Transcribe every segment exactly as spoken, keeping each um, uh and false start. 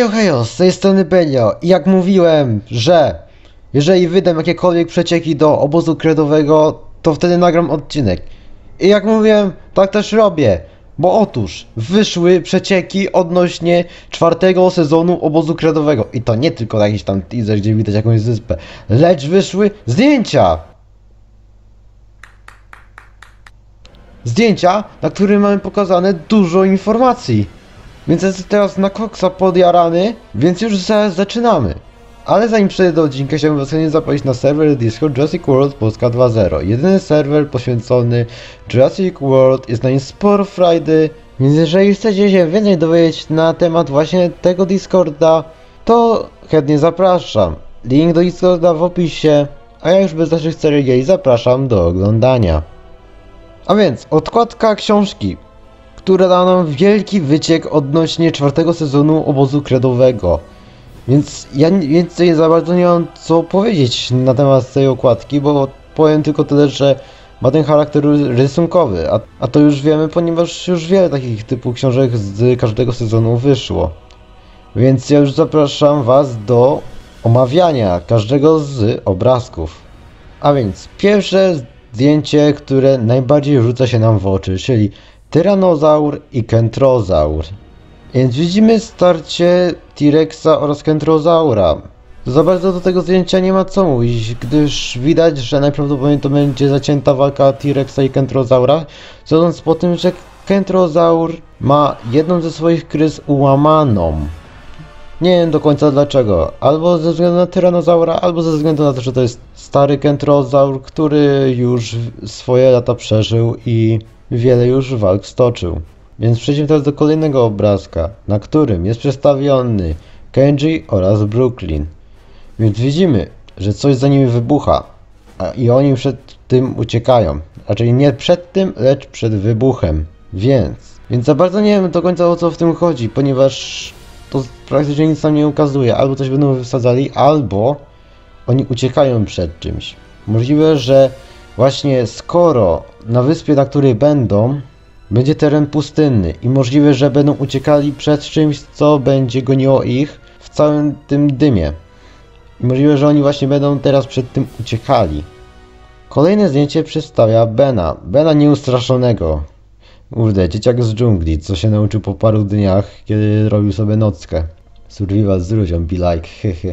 Hejo hejo, z tej strony Benio i jak mówiłem, że jeżeli wydam jakiekolwiek przecieki do obozu kredowego, to wtedy nagram odcinek. I jak mówiłem, tak też robię, bo otóż wyszły przecieki odnośnie czwartego sezonu obozu kredowego. I to nie tylko jakiś tam teaser, gdzie widać jakąś wyspę, lecz wyszły zdjęcia! Zdjęcia, na których mamy pokazane dużo informacji. Więc jestem teraz na koksa podjarany, więc już zaraz zaczynamy. Ale zanim przejdę do odcinka, chciałbym was nie zaprosić na serwer Discord Jurassic World Polska dwa zero. Jedyny serwer poświęcony Jurassic World, jest na nim sporo frajdy, więc jeżeli chcecie się więcej dowiedzieć na temat właśnie tego Discorda, to chętnie zapraszam. Link do Discorda w opisie, a ja już bez naszych ceregieli zapraszam do oglądania. A więc, odkładka książki, która da nam wielki wyciek odnośnie czwartego sezonu obozu kredowego. Więc ja więcej za bardzo nie mam co powiedzieć na temat tej okładki, bo powiem tylko tyle, że ma ten charakter rysunkowy, a, a to już wiemy, ponieważ już wiele takich typu książek z każdego sezonu wyszło. Więc ja już zapraszam was do omawiania każdego z obrazków. A więc pierwsze zdjęcie, które najbardziej rzuca się nam w oczy, czyli tyranozaur i kentrozaur. Więc widzimy starcie T-Rexa oraz kentrozaura. Za bardzo do tego zdjęcia nie ma co mówić, gdyż widać, że najprawdopodobniej to będzie zacięta walka T-Rexa i kentrozaura, sądząc po tym, że kentrozaur ma jedną ze swoich krys ułamaną. Nie wiem do końca dlaczego, albo ze względu na tyranozaura, albo ze względu na to, że to jest stary kentrozaur, który już swoje lata przeżył i wiele już walk stoczył. Więc przejdźmy teraz do kolejnego obrazka, na którym jest przedstawiony Kenji oraz Brooklyn. Więc widzimy, że coś za nimi wybucha, a i oni przed tym uciekają. Raczej nie przed tym, lecz przed wybuchem. Więc, więc za bardzo nie wiem do końca o co w tym chodzi, ponieważ to praktycznie nic nam nie ukazuje. Albo coś będą wysadzali, albo oni uciekają przed czymś. Możliwe, że właśnie skoro na wyspie, na której będą, będzie teren pustynny i możliwe, że będą uciekali przed czymś, co będzie goniło ich w całym tym dymie. I możliwe, że oni właśnie będą teraz przed tym uciekali. Kolejne zdjęcie przedstawia Bena. Bena nieustraszonego. Kurde, dzieciak z dżungli, co się nauczył po paru dniach, kiedy robił sobie nockę. Survival z ludziom, be like, hehe.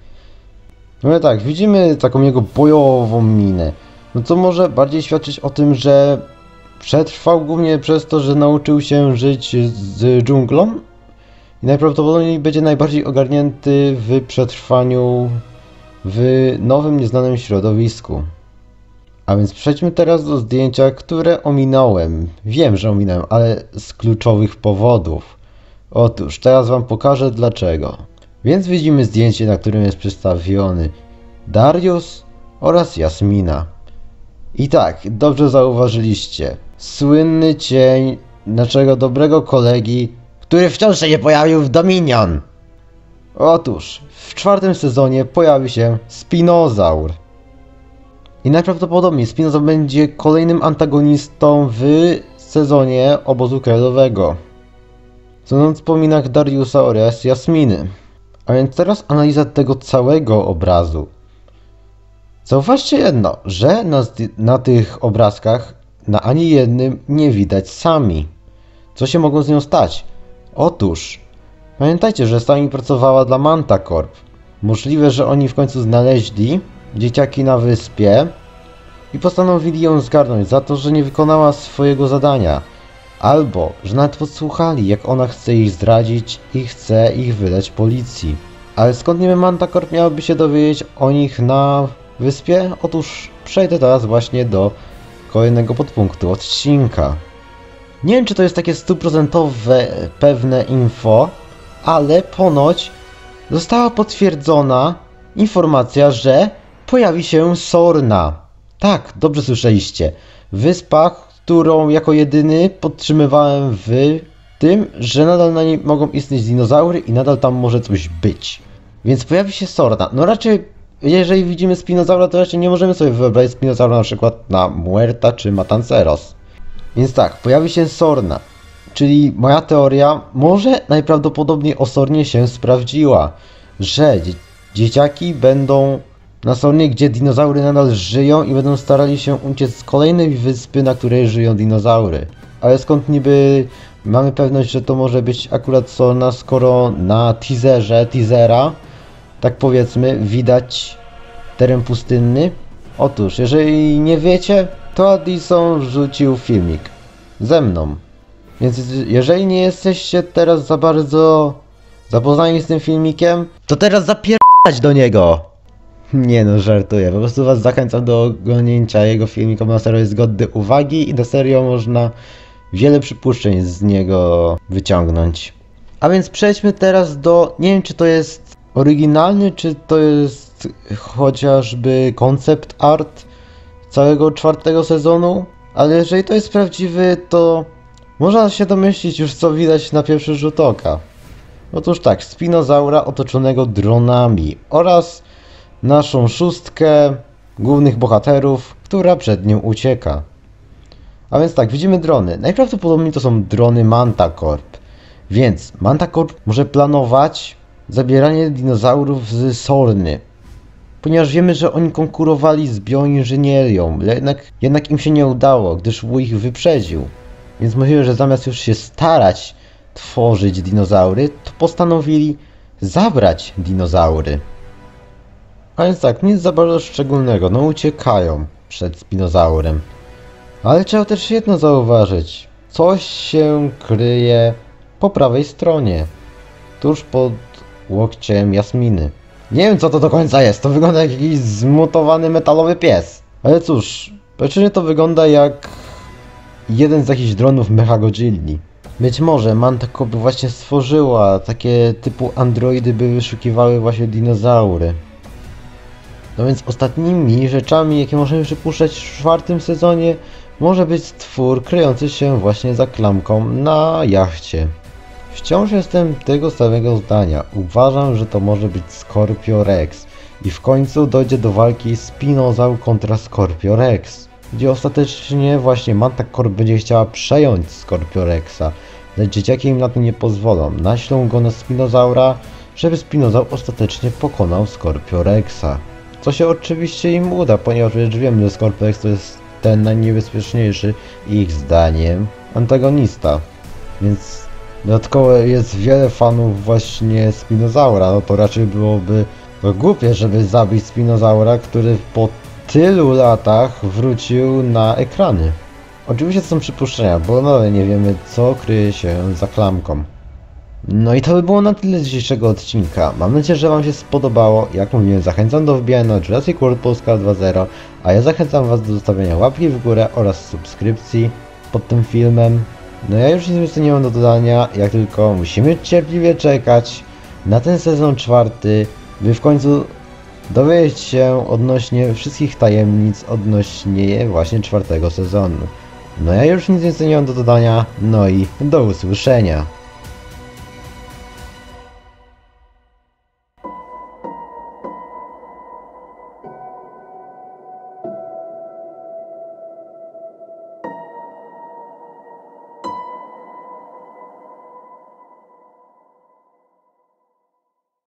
No i tak, widzimy taką jego bojową minę. No co może bardziej świadczyć o tym, że przetrwał głównie przez to, że nauczył się żyć z dżunglą i najprawdopodobniej będzie najbardziej ogarnięty w przetrwaniu w nowym, nieznanym środowisku. A więc przejdźmy teraz do zdjęcia, które ominąłem. Wiem, że ominąłem, ale z kluczowych powodów. Otóż, teraz wam pokażę dlaczego. Więc widzimy zdjęcie, na którym jest przedstawiony Darius oraz Jasmina. I tak, dobrze zauważyliście. Słynny cień naszego dobrego kolegi, który wciąż się nie pojawił w Dominion. Otóż, w czwartym sezonie pojawi się Spinozaur. I najprawdopodobniej Spinozaur będzie kolejnym antagonistą w sezonie obozu kredowego. Sądząc po minach Dariusa oraz Jasminy. A więc teraz analiza tego całego obrazu. Zauważcie jedno, że na, na tych obrazkach na ani jednym nie widać Sami. Co się mogło z nią stać? Otóż, pamiętajcie, że Sami pracowała dla Manta Corp. Możliwe, że oni w końcu znaleźli dzieciaki na wyspie i postanowili ją zgarnąć za to, że nie wykonała swojego zadania. Albo, że nawet podsłuchali, jak ona chce ich zdradzić i chce ich wydać policji. Ale skąd niby Manta Corp miałoby się dowiedzieć o nich na wyspie? Otóż przejdę teraz właśnie do kolejnego podpunktu odcinka. Nie wiem, czy to jest takie stuprocentowe pewne info, ale ponoć została potwierdzona informacja, że pojawi się Sorna. Tak, dobrze słyszeliście. Wyspa, którą jako jedyny podtrzymywałem w tym, że nadal na niej mogą istnieć dinozaury i nadal tam może coś być. Więc pojawi się Sorna. No raczej, jeżeli widzimy Spinozaura, to raczej nie możemy sobie wyobrazić Spinozaura na przykład na Muerta czy Matanceros. Więc tak, pojawi się Sorna, Czyli moja teoria może najprawdopodobniej osornie się sprawdziła, że dzie dzieciaki będą na Sornie, gdzie dinozaury nadal żyją i będą starali się uciec z kolejnej wyspy, na której żyją dinozaury. Ale skąd niby mamy pewność, że to może być akurat Sorna, skoro na teaserze, teasera, tak powiedzmy, widać teren pustynny? Otóż, jeżeli nie wiecie, to Addison wrzucił filmik ze mną. Więc jeżeli nie jesteście teraz za bardzo zapoznani z tym filmikiem, to teraz zapierdać do niego! Nie no, żartuję. Po prostu was zachęcam do oglądnięcia jego filmiku, bo na serio jest godny uwagi i na serio można wiele przypuszczeń z niego wyciągnąć. A więc przejdźmy teraz do... nie wiem, czy to jest oryginalny, czy to jest chociażby koncept art całego czwartego sezonu, ale jeżeli to jest prawdziwy, to można się domyślić już, co widać na pierwszy rzut oka. Otóż tak, spinozaura otoczonego dronami oraz naszą szóstkę głównych bohaterów, która przed nią ucieka. A więc tak, widzimy drony. Najprawdopodobniej to są drony Mantacorp. Więc Mantacorp może planować zabieranie dinozaurów z Sorny. Ponieważ wiemy, że oni konkurowali z bioinżynierią, jednak, jednak im się nie udało, gdyż Wu ich wyprzedził. Więc możliwe, że zamiast już się starać tworzyć dinozaury, to postanowili zabrać dinozaury. A więc tak, nic za bardzo szczególnego, no uciekają przed spinozaurem. Ale trzeba też jedno zauważyć. Coś się kryje po prawej stronie. Tuż pod łokciem Jasminy. Nie wiem, co to do końca jest, to wygląda jak jakiś zmutowany metalowy pies. Ale cóż, praktycznie to wygląda jak jeden z jakichś dronów Mechagodzilli. Być może Mantacorp właśnie stworzyła takie typu androidy, by wyszukiwały właśnie dinozaury. No więc ostatnimi rzeczami, jakie możemy przypuszczać w czwartym sezonie, może być stwór kryjący się właśnie za klamką na jachcie. Wciąż jestem tego samego zdania. Uważam, że to może być Scorpio Rex. I w końcu dojdzie do walki Spinozaur kontra Scorpio Rex, gdzie ostatecznie właśnie Mantacorp będzie chciała przejąć Scorpio Rexa, lecz dzieciaki im na to nie pozwolą. Naślą go na Spinozaura, żeby Spinozaur ostatecznie pokonał Scorpio Rexa. Co się oczywiście im uda, ponieważ już wiemy, że Scorpio Rex to jest ten najniebezpieczniejszy, ich zdaniem, antagonista. Więc dodatkowo jest wiele fanów właśnie Spinozaura, no to raczej byłoby to głupie, żeby zabić Spinozaura, który po tylu latach wrócił na ekrany. Oczywiście to są przypuszczenia, bo nadal nie wiemy, co kryje się za klamką. No i to by było na tyle z dzisiejszego odcinka. Mam nadzieję, że wam się spodobało. Jak mówiłem, zachęcam do wbijania na Jurassic World Polska dwa zero, a ja zachęcam was do zostawienia łapki w górę oraz subskrypcji pod tym filmem. No ja już nic więcej nie mam do dodania, jak tylko musimy cierpliwie czekać na ten sezon czwarty, by w końcu dowiedzieć się odnośnie wszystkich tajemnic odnośnie właśnie czwartego sezonu. No ja już nic więcej nie mam do dodania, no i do usłyszenia.